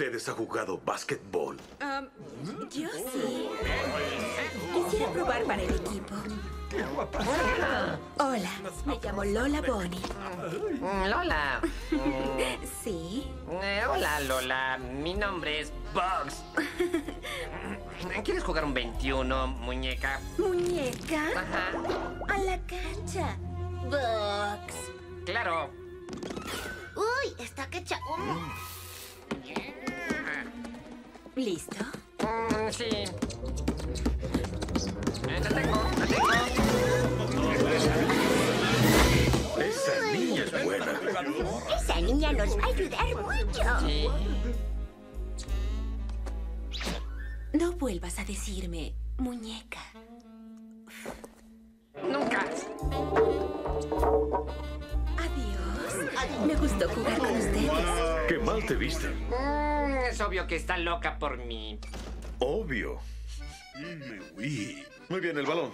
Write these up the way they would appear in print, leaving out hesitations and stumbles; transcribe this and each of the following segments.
ustedes ha jugado básquetbol? Yo sí. Quisiera probar para el equipo. Hola, me llamo Lola Bonnie. Lola. Sí. Hola, Lola. Mi nombre es Bugs. ¿Quieres jugar un 21, muñeca? ¿Muñeca? Ajá. A la cancha. Bugs. Claro. Uy, está que ¿Listo? Sí. Te tengo. Esa niña es buena. Esa niña nos va a ayudar mucho. Sí. No vuelvas a decirme muñeca. Nunca. Adiós. Me gustó jugar con ustedes. Qué mal te viste. Es obvio que está loca por mí. Obvio. Muy bien, el balón.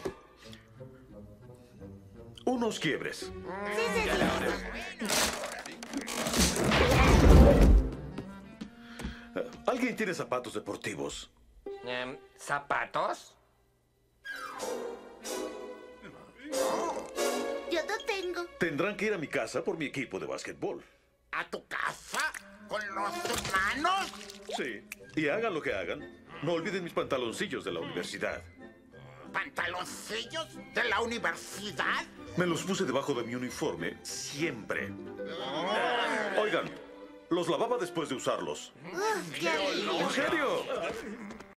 Unos quiebres. ¿Alguien tiene zapatos deportivos? ¿Zapatos? Yo no tengo. Tendrán que ir a mi casa por mi equipo de básquetbol. ¿A tu casa? ¿Con los humanos? Sí. Y hagan lo que hagan, no olviden mis pantaloncillos de la universidad. ¿Pantaloncillos de la universidad? Me los puse debajo de mi uniforme siempre. Oigan, los lavaba después de usarlos. ¡Qué ¿En serio?